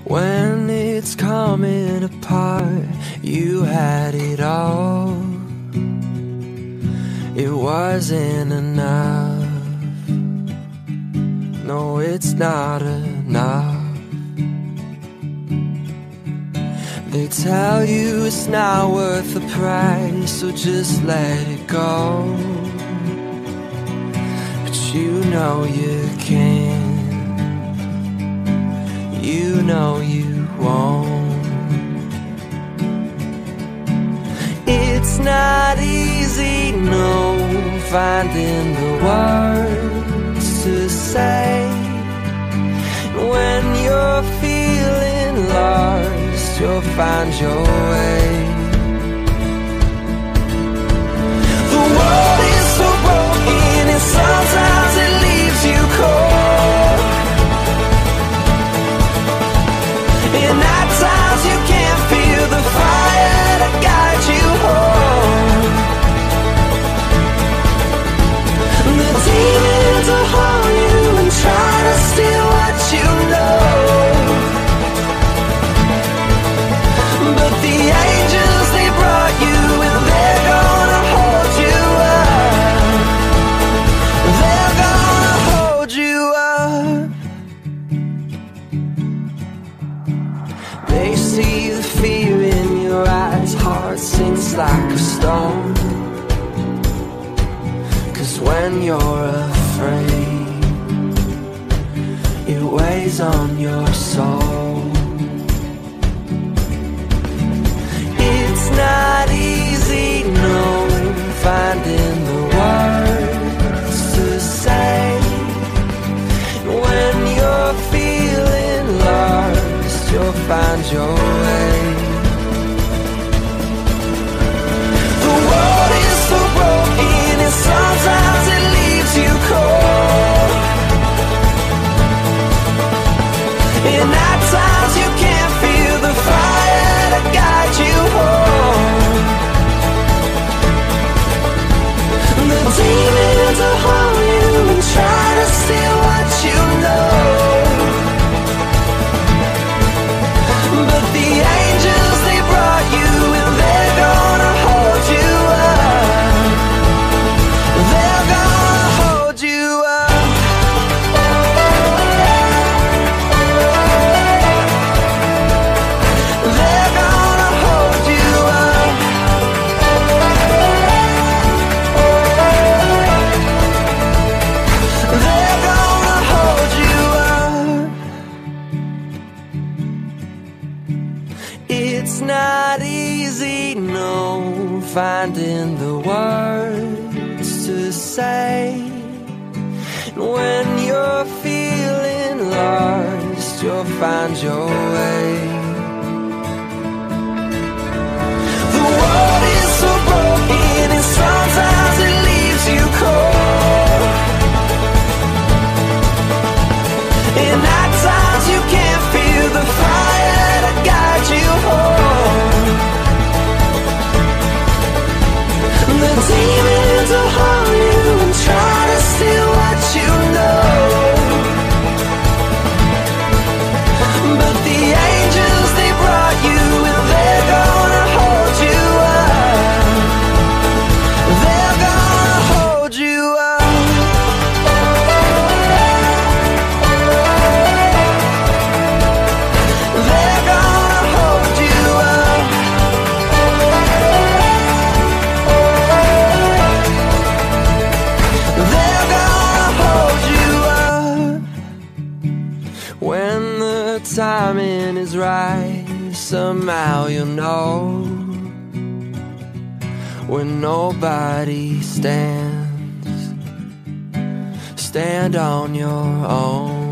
When it's coming apart, you had it all. It wasn't enough. No, it's not enough. They tell you it's not worth the price, so just let it go. But you know you can't. You know you won't. It's not easy, no, finding the words to say when you're feeling lost. You'll find your way. The world is so broken, and sometimes it leaves you cold. And at times you can't feel the fire to guide you home. The demons will harm you and try to steal what you know. But the angels, they brought you, and they're gonna hold you up. They're gonna hold you up. They see the fear in your eyes, heart sinks like a stone. 'Cause when you're afraid, it weighs on your soul. It's not easy, no, finding the words to say when you're feeling lost. You'll find your way. The world is so broken, and sometimes it leaves you cold. And at times you can't feel the fire to guide you home. The demons will harm you and try to steal what you know. But the angels, they brought you, and they're gonna hold you up. They're gonna hold you up. They're gonna hold you up. They're gonna hold you up. It's not easy, no, finding the words to say when you're feeling lost. You'll find your way. The world is so broken, and sometimes it leaves you cold. And at times you can't feel the fire to guide you home. The demons will harm you and try to steal what you know. But the angels, they brought you, and they're gonna hold you up. They're gonna hold you up. They're gonna hold you up. They're gonna hold you up. When the timing is right, somehow you'll know. When nobody stands, stand on your own.